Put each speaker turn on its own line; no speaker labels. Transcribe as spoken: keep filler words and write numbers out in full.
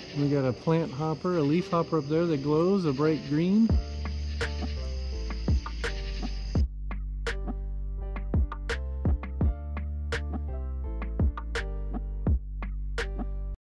We got a plant hopper, a leaf hopper up there that glows a bright green.